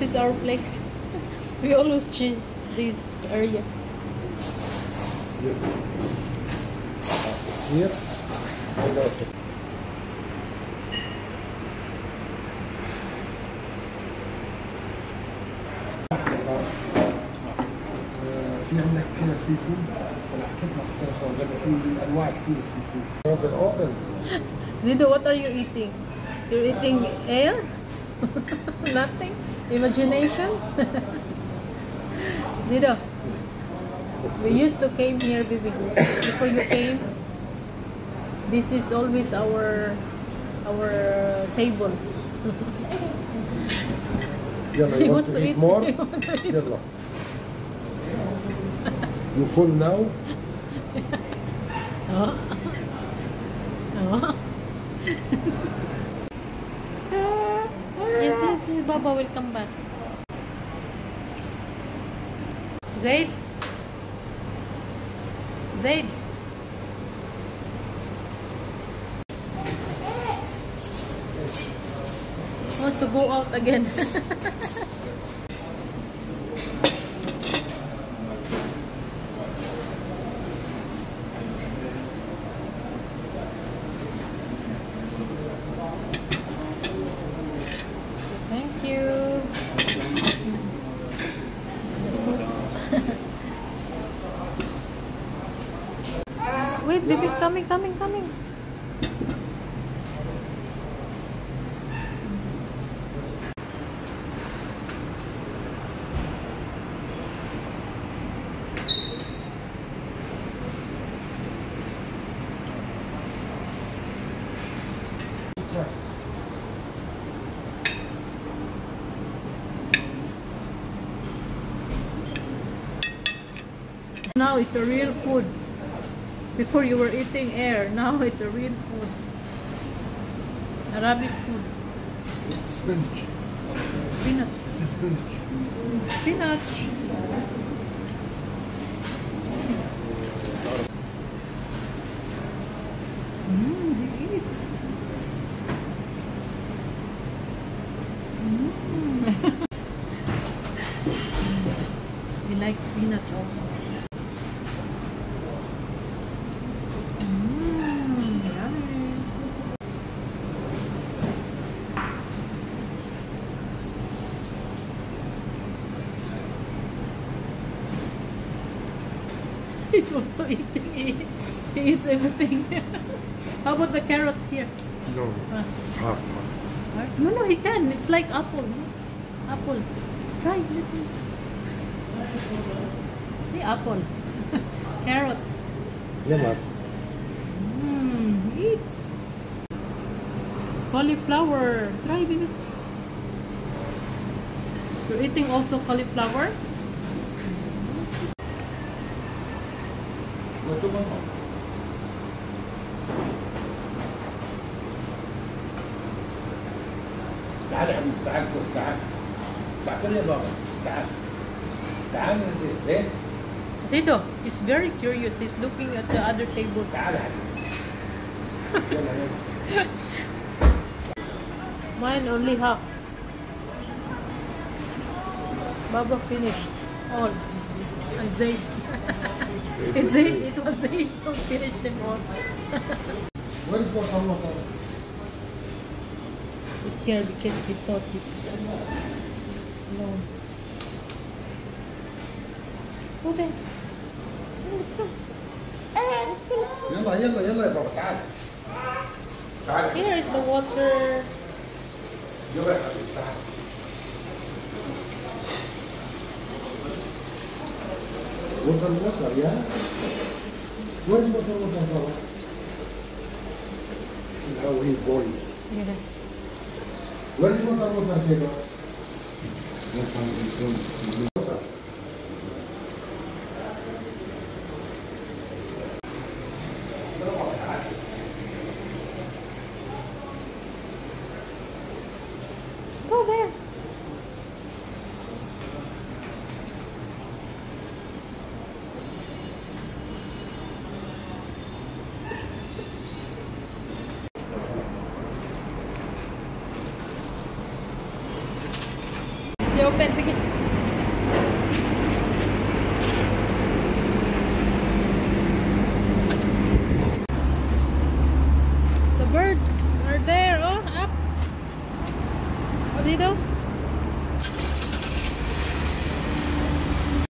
is our place. We always choose this area. Here. And also. في عندك سي فود. انا حكيت لك بالتليفون لانه في انواع كثير سي فود. اوبن. Zido, what are you eating? You're eating air? Nothing? Imagination? Zido, we used to came here, baby. Before you came, this is always our table. يلا, you want to eat more? يلا. You full now? Oh. Oh. Yes, Baba will come back. Zaid? Zaid? Wants to go out again. Thank you. The soup. Wait, baby, coming. Now it's a real food. Before you were eating air, now it's a real food. Arabic food. Spinach. Spinach. This is spinach. Spinach. He eats. He likes spinach also. Yummy. He's also eating. He eats everything. How about the carrots here? No. It's hard. No, he can. It's like apple. Apple. Try it. The apple. Carrot. يلا. He eats. Cauliflower. Try, baby. You're eating also cauliflower? تعال يا حبيبي، تعال تعال تعال يا بابا، تعال تعال يا زيد. زيد Zido, he's very curious. He's looking at the other table. تعال يا حبيبي. يلا يلا. Mine only half. Baba finished all. And Zaid. It was Zaid who finished them all. Where is the water? He's scared because he thought he's alone. Go there. Let's go. Let's go. يلا يلا يا بابا تعال. تعال. Here is the water. يلا يا حبيبي تعال. Water, yeah? Where is water, Baba? This is how he boils. Yeah. Where is water, Sego? That's how he boils. Go there. I-open, sige. The birds are there, oh, up. See though?